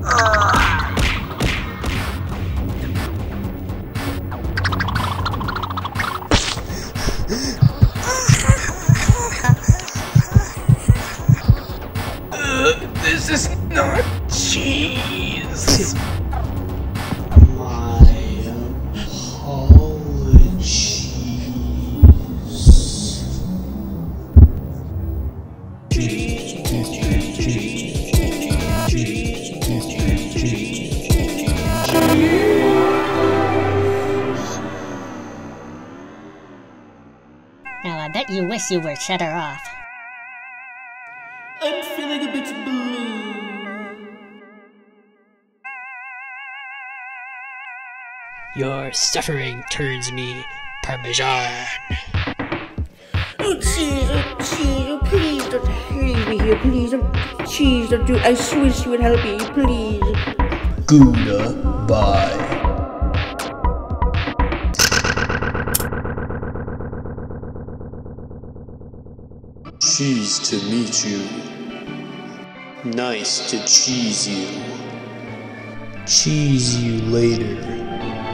This is not cheese. My apologies. Now I bet you wish you were shut her off. I'm feeling a bit blue. Your suffering turns me parmesan. Oh cheese, oh please don't leave me here, please. Cheese, don't do it. I wish you would help me, please. Gouda, bye. Cheese to meet you. Nice to cheese you. Cheese you later.